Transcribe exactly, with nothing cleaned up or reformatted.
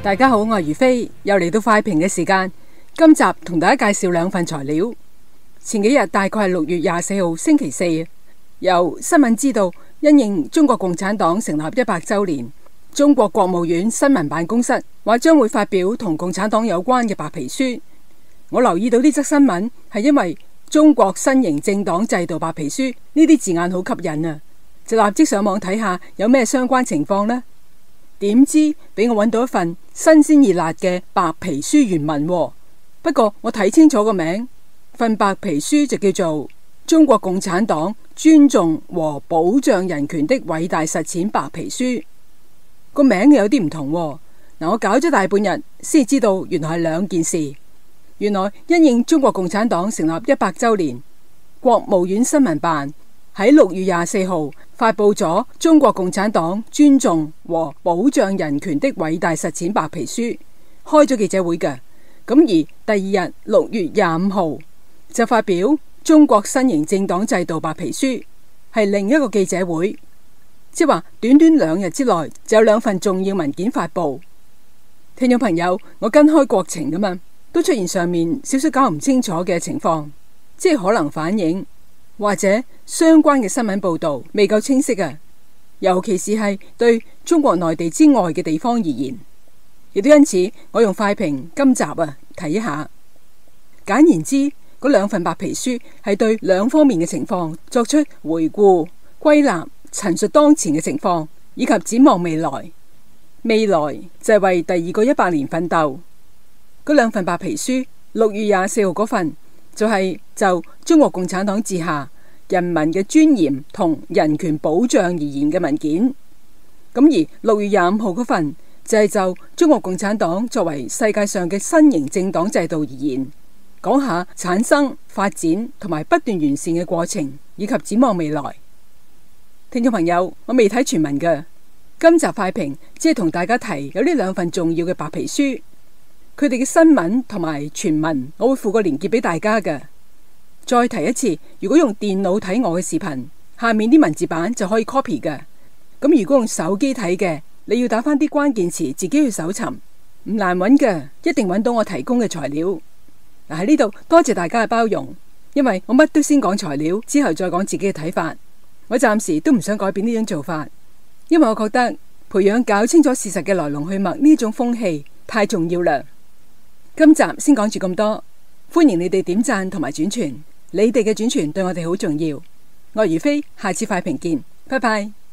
大家好，我係如飛，又嚟到快評嘅時間。今集同大家介紹兩份材料。前幾日大概係六月廿四號星期四，由新聞知道，因應中國共產黨成立一百周年，中國國務院新聞辦公室話將會發表同共產黨有關嘅白皮書。我留意到呢則新聞係因為中國新型政黨制度白皮書呢啲字眼好吸引啊，就立即上網睇下有咩相關情況呢。點知俾我揾到一份新鮮熱辣嘅白皮書原文喎。不過我睇清楚個名，份白皮書就叫做《中國共產黨尊重和保障人權的偉大實踐白皮書》。個名有啲唔同喎。嗱，我搞咗大半日先知道原來係兩件事。原來因應中國共產黨成立一百周年，國務院新聞辦喺六月廿四號發佈咗《中國共產黨尊重和保障人權的偉大實踐白皮書》，開咗記者會嘅。咁而第二日六月廿五號就發表《中國新型政黨制度白皮書》，係另一個記者會，即係話短短兩日之內就有兩份重要文件發佈。聽眾朋友，我跟開國情噶嘛，都出現上面少少搞唔清楚嘅情況，即係可能反映或者相關嘅新聞報道未夠清晰啊，尤其是係對中國內地之外嘅地方而言，亦都因此我用快評今集啊睇一下。簡言之，嗰兩份白皮書係對兩方面嘅情況作出回顧、歸納、陳述當前嘅情況，以及展望未來。未來就係為第二個一百年奮鬥。嗰兩份白皮書，六月廿四號嗰份就係就中國共產黨治下人民嘅尊嚴同人權保障而言嘅文件。咁而六月廿五號嗰份就係就中國共產黨作為世界上嘅新型政黨制度而言，講下產生、發展同埋不斷完善嘅過程，以及展望未來。聽眾朋友，我未睇全文嘅，今集快評只係同大家提有呢兩份重要嘅白皮書，佢哋嘅新聞同埋全文，我會附個連結俾大家嘅。再提一次，如果用電腦睇我嘅視頻，下面啲文字版就可以 copy 嘅。咁如果用手機睇嘅，你要打翻啲關鍵詞，自己去搜尋，唔難揾嘅，一定揾到我提供嘅材料。嗱，喺呢度多謝大家嘅包容，因為我乜都先講材料，之後再講自己嘅睇法。我暫時都唔想改變呢種做法，因為我覺得培養搞清楚事實嘅來龍去脈呢種風氣太重要啦。今集先講住咁多，歡迎你哋點讚同埋轉傳，你哋嘅轉傳對我哋好重要。我係如飛，下次快評見，拜拜。